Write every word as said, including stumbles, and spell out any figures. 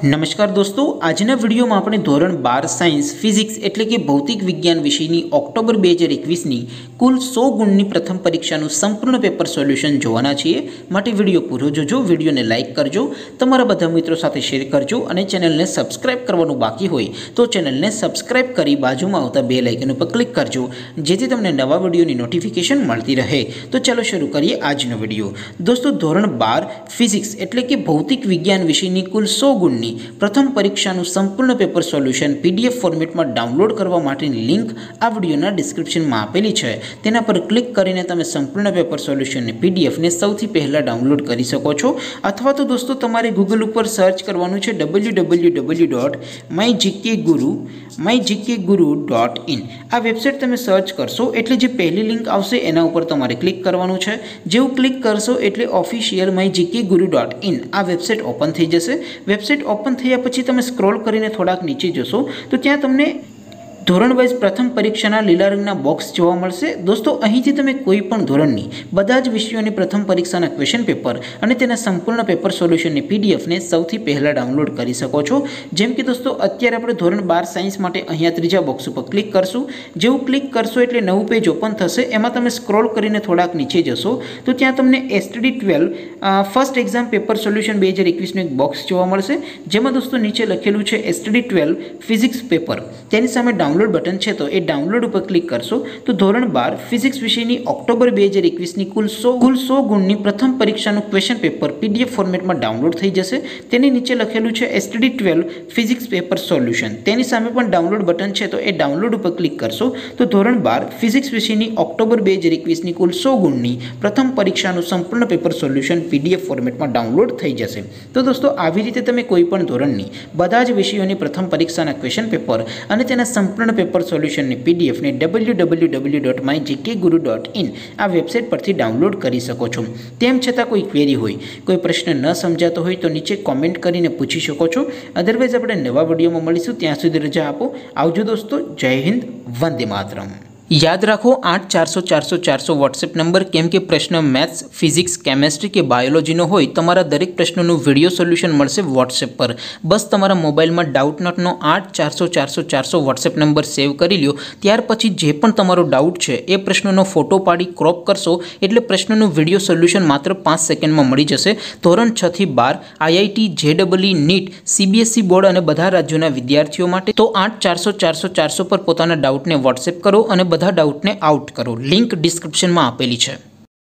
नमस्कार दोस्तों, આજના વિડીયોમાં આપણે ધોરણ બાર સાયન્સ ફિઝિક્સ એટલે કે ભૌતિક વિજ્ઞાન વિષયની ઓક્ટોબર બે હજાર એકવીસની કુલ સો ગુણની પ્રથમ પરીક્ષાનું સંપૂર્ણ પેપર સોલ્યુશન જોવાના છીએ। માટે વિડીયો પૂરો જોજો, વિડીયોને લાઇક કરજો, તમારા બધા મિત્રો સાથે શેર કરજો અને ચેનલને સબસ્ક્રાઇબ કરવાનું બાકી હોય તો ચેનલને સબસ્ક્રાઇબ કરી બાજુમાં આવતા બે લાઇકન ઉપર ક્લિક કરજો, જેથી તમને નવા વિડીયોની નોટિફિકેશન મળતી રહે। તો ચાલો શરૂ કરીએ આજનો વિડીયો। દોસ્તો, ધોરણ બાર ફિઝિક્સ એટલે કે ભૌતિક વિજ્ઞાન વિષયની કુલ સો ગુણની પ્રથમ પરીક્ષાનું સંપૂર્ણ પેપર સોલ્યુશન પીડીએફ ફોર્મેટમાં ડાઉનલોડ કરવા માટેની લિંક આ વિડીયોના ડિસ્ક્રિપ્શનમાં આપેલી છે। તેના પર ક્લિક કરીને તમે સંપૂર્ણ પેપર સોલ્યુશનની પીડીએફને સૌથી પહેલાં ડાઉનલોડ કરી શકો છો, અથવા તો દોસ્તો તમારે ગૂગલ ઉપર સર્ચ કરવાનું છે W W W dot my GK guru my GK guru dot in. આ વેબસાઇટ તમે સર્ચ કરશો એટલે જે પહેલી લિંક આવશે એના ઉપર તમારે ક્લિક કરવાનું છે। જેવું ક્લિક કરશો એટલે official my GK guru dot in આ વેબસાઇટ ઓપન થઈ જશે। વેબસાઇટ ઓપન થયા પછી તમે સ્ક્રોલ કરીને થોડાક નીચે જશો તો ત્યાં તમને ધોરણ વાઇઝ પ્રથમ પરીક્ષાના લીલા રંગના બોક્સ જોવા મળશે। દોસ્તો, અહીંથી તમે કોઈ પણ ધોરણની બધા જ વિષયોની પ્રથમ પરીક્ષાના ક્વેશ્ચન પેપર અને તેના સંપૂર્ણ પેપર સોલ્યુશનની પીડીએફને સૌથી પહેલાં ડાઉનલોડ કરી શકો છો। જેમ કે દોસ્તો, અત્યારે આપણે ધોરણ બાર સાયન્સ માટે અહીંયા ત્રીજા બોક્સ ઉપર ક્લિક કરશું। જેવું ક્લિક કરશો એટલે નવું પેજ ઓપન થશે। એમાં તમે સ્ક્રોલ કરીને થોડાક નીચે જશો તો ત્યાં તમને STD twelve first exam paper solution બે હજાર એકવીસનું એક બોક્સ જોવા મળશે, જેમાં દોસ્તો નીચે લખેલું છે એસટીડી ટ્વેલ્વ ફિઝિક્સ પેપર। તેની સામે ડાઉનલોડ બટન છે, તો એ ડાઉનલોડ ઉપર ક્લિક કરશો તો ધોરણ બાર ફિઝિક્સ વિષયની ઓક્ટોબર બે હજાર એકવીસની કુલ સો કુલ સો ગુણની પ્રથમ પરીક્ષાનું ક્વેશ્ચન પેપર પીડીએફ ફોર્મેટમાં ડાઉનલોડ થઈ જશે। તેની નીચે લખેલું છે STD twelve physics paper solution. તેની સામે પણ ડાઉનલોડ બટન છે, તો એ ડાઉનલોડ ઉપર ક્લિક કરશો તો ધોરણ બાર ફિઝિક્સ વિષયની ઓક્ટોબર બે હજાર એકવીસની કુલ સો ગુણની પ્રથમ પરીક્ષાનું સંપૂર્ણ પેપર સોલ્યુશન પીડીએફ ફોર્મેટમાં ડાઉનલોડ થઈ જશે। તો દોસ્તો, આવી રીતે તમે કોઈ પણ ધોરણની બધા જ વિષયોની પ્રથમ પરીક્ષાના ક્વેશ્ચન પેપર અને તેના સંપૂર્ણ પેપર સોલ્યુશનની પીડીએફને W W W dot my GK guru dot in આ વેબસાઇટ પરથી ડાઉનલોડ કરી શકો છો। તેમ છતાં કોઈ ક્વેરી હોય, કોઈ પ્રશ્ન ન સમજાતો હોય તો નીચે કોમેન્ટ કરીને પૂછી શકો છો। અધરવાઇઝ આપણે નવા વિડીયોમાં મળીશું, ત્યાં સુધી રજા આપો। આવજો દોસ્તો, જય હિન્દ, વંદે માતરમ। યાદ રાખો આઠ ચારસો ચારસો ચારસો વોટ્સએપ નંબર, કેમ કે પ્રશ્ન મેથ્સ, ફિઝિક્સ, કેમેસ્ટ્રી કે બાયોલોજીનો હોય તમારા દરેક પ્રશ્નોનું વિડીયો સોલ્યુશન મળશે વોટ્સએપ પર। બસ તમારા મોબાઈલમાં ડાઉટ નોટનો આઠ ચારસો ચારસો ચારસો વોટ્સએપ નંબર સેવ કરી લ્યો। ત્યાર પછી જે પણ તમારો ડાઉટ છે એ પ્રશ્નનો ફોટો પાડી ક્રોપ કરશો એટલે પ્રશ્નનું વિડીયો સોલ્યુશન માત્ર પાંચ સેકન્ડમાં મળી જશે। ધોરણ છ થી બાર આઈઆઈટી, જેડબલઈ, નીટ, સીબીએસઈ બોર્ડ અને બધા રાજ્યોના વિદ્યાર્થીઓ માટે તો આઠ ચારસો ચારસો ચારસો પર પોતાના ડાઉટને વોટ્સએપ કરો અને બધા ડાઉટને આઉટ કરો। લિંક ડિસ્ક્રિપ્શનમાં આપેલી છે।